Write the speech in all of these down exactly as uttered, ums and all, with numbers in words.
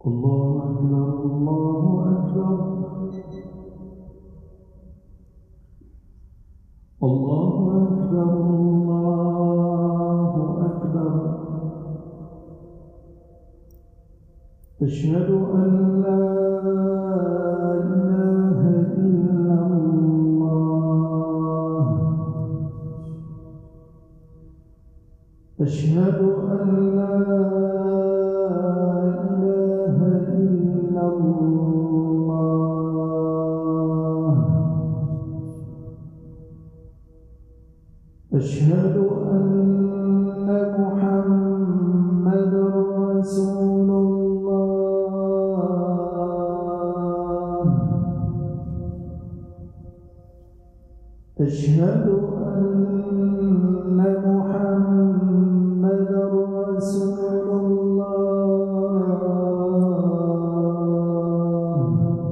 الله أكبر الله أكبر الله أكبر الله أكبر. أشهد أن لا إله إلا الله. أشهد أن لا إله إلا الله. أشهد أن محمدًا رسول الله. أشهد أن محمدًا رسول الله.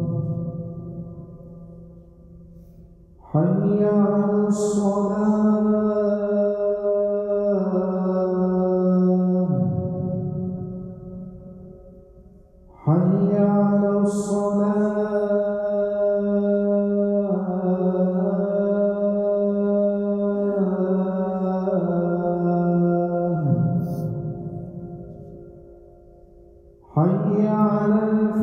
حي على الصلاة. حي على الصلاة. حي على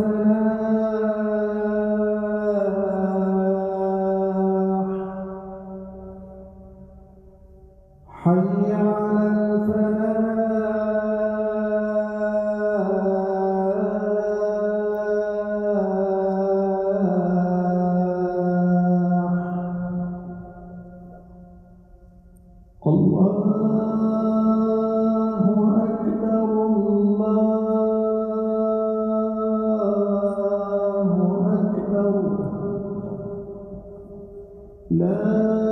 الفلاح. حي على الفلاح. الله أكبر الله أكبر. لا